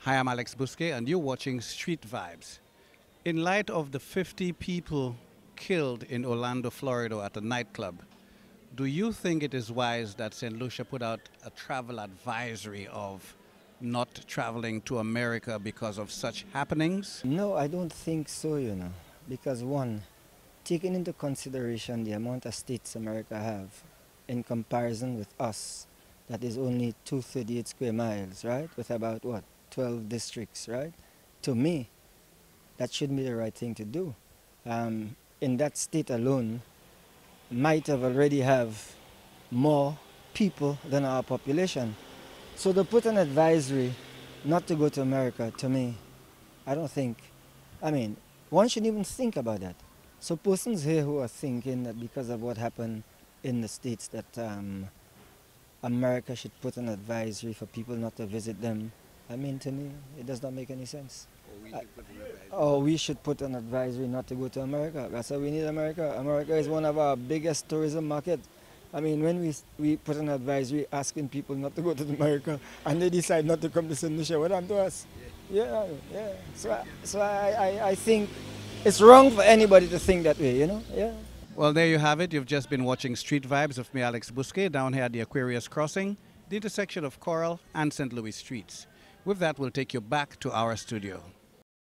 Hi, I'm Alex Busque, and you're watching Street Vibes. In light of the 50 people killed in Orlando, Florida at a nightclub, do you think it is wise that St. Lucia put out a travel advisory of not traveling to America because of such happenings? No, I don't think so, because one, taking into consideration the amount of states America have in comparison with us, that is only 238 square miles, right? With about what, 12 districts, right? To me, that should be the right thing to do. In that state alone, might have already have more people than our population. So to put an advisory not to go to America, to me, I don't think, I mean, one shouldn't even think about that. So persons here who are thinking that because of what happened in the States that America should put an advisory for people not to visit them, I mean, to me, it does not make any sense. Or we should put an advisory not to go to America. That's why we need America. America is one of our biggest tourism markets. I mean, when we put an advisory asking people not to go to America and they decide not to come to St. Lucia, what happened to us? Yeah, yeah. So I think it's wrong for anybody to think that way, Yeah. Well, there you have it. You've just been watching Street Vibes with me, Alex Busque, down here at the Aquarius Crossing, the intersection of Coral and St. Louis streets. With that, we'll take you back to our studio.